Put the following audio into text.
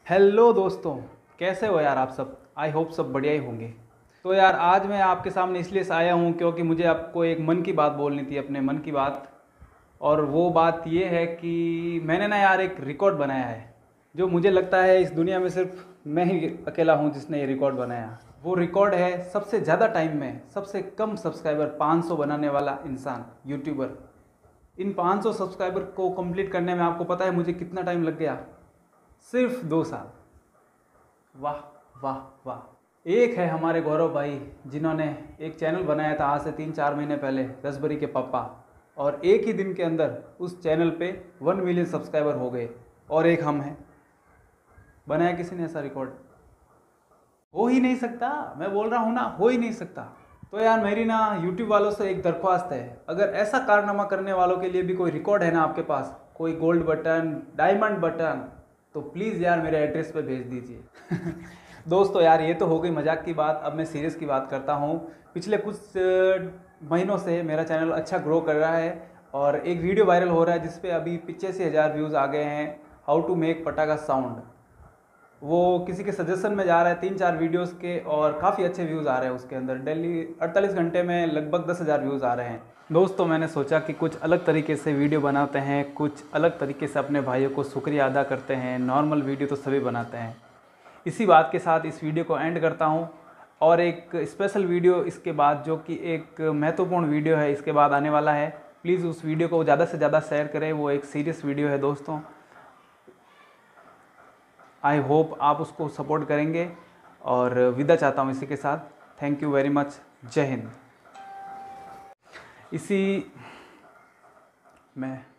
Hello दोस्तों, कैसे हो यार आप सब। आई होप सब बढ़िया ही होंगे। तो यार आज मैं आपके सामने इसलिए से आया हूँ क्योंकि मुझे आपको एक मन की बात बोलनी थी, अपने मन की बात। और वो बात ये है कि मैंने ना यार एक रिकॉर्ड बनाया है जो मुझे लगता है इस दुनिया में सिर्फ मैं ही अकेला हूँ जिसने ये रिकॉर्ड बनाया। वो रिकॉर्ड है सबसे ज़्यादा टाइम में सबसे कम सब्सक्राइबर 500 बनाने वाला इंसान, यूट्यूबर। इन 500 सब्सक्राइबर को कंप्लीट करने में आपको पता है मुझे कितना टाइम लग गया? सिर्फ 2 साल। वाह वाह वाह। एक है हमारे गौरव भाई जिन्होंने एक चैनल बनाया था आज से 3-4 महीने पहले, रसबरी के पापा। और एक ही दिन के अंदर उस चैनल पे 1 मिलियन सब्सक्राइबर हो गए। और एक हम हैं। बनाया किसी ने ऐसा रिकॉर्ड? हो ही नहीं सकता। मैं बोल रहा हूँ ना, हो ही नहीं सकता। तो यार मेरी ना यूट्यूब वालों से एक दरख्वास्त है, अगर ऐसा कारनामा करने वालों के लिए भी कोई रिकॉर्ड है ना आपके पास, कोई गोल्ड बटन, डायमंड बटन, तो प्लीज़ यार मेरे एड्रेस पे भेज दीजिए। दोस्तों यार ये तो हो गई मजाक की बात, अब मैं सीरियस की बात करता हूँ। पिछले कुछ महीनों से मेरा चैनल अच्छा ग्रो कर रहा है और एक वीडियो वायरल हो रहा है जिस पे अभी 85,000 व्यूज़ आ गए हैं। हाउ टू मेक पटाखा साउंड। वो किसी के सजेशन में जा रहा है 3-4 वीडियोस के, और काफ़ी अच्छे व्यूज़ आ रहे हैं उसके अंदर। डेली 48 घंटे में लगभग 10,000 व्यूज़ आ रहे हैं। दोस्तों मैंने सोचा कि कुछ अलग तरीके से वीडियो बनाते हैं, कुछ अलग तरीके से अपने भाइयों को शुक्रिया अदा करते हैं। नॉर्मल वीडियो तो सभी बनाते हैं। इसी बात के साथ इस वीडियो को एंड करता हूँ। और एक स्पेशल वीडियो इसके बाद, जो कि एक महत्वपूर्ण वीडियो है, इसके बाद आने वाला है। प्लीज़ उस वीडियो को ज़्यादा से ज़्यादा शेयर करें। वो एक सीरियस वीडियो है दोस्तों। आई होप आप उसको सपोर्ट करेंगे। और विदा चाहता हूँ इसी के साथ। Thank you very much. जय हिंद। इसी में